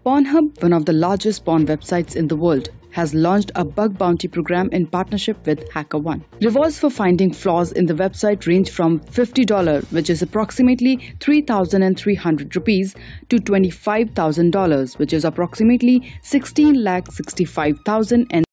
Pornhub, one of the largest porn websites in the world, has launched a bug bounty program in partnership with HackerOne. Rewards for finding flaws in the website range from $50, which is approximately 3,300 rupees, to $25,000, which is approximately 16,65,000